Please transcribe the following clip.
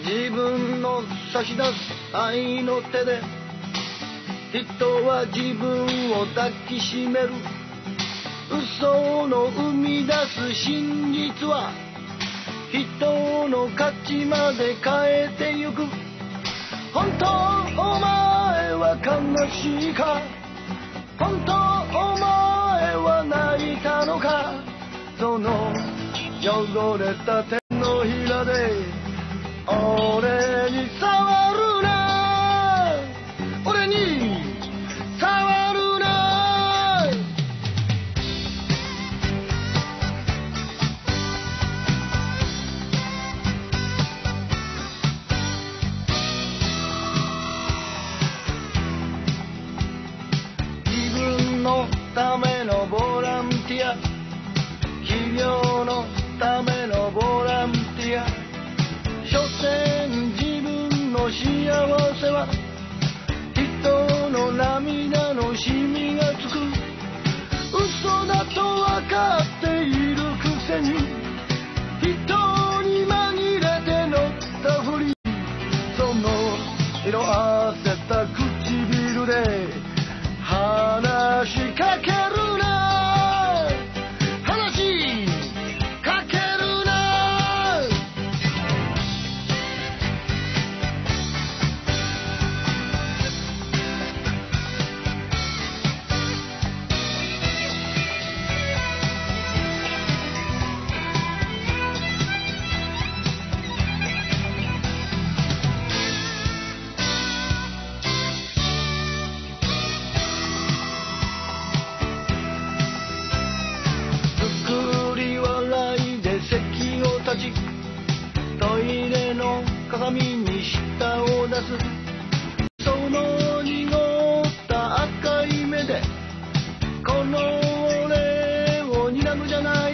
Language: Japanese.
自分の差し出す愛の手で人は自分を抱きしめる。嘘の生み出す真実は人の価値まで変えてゆく。本当お前は悲しいか、本当お前は泣いたのか。その汚れた手のひらで俺に触るな、俺に触るな。自分のためのボランティア、企業のためのボランティア。所詮自分の幸せは人の涙のシミがつく。嘘だと分かっているくせに人に紛れて乗ったふり。その色あせた唇で話しかけるな、話しかけるな。作り笑いで席を立ちトイレの鏡に舌を出す。その濁った赤い目でこの俺を睨むじゃない。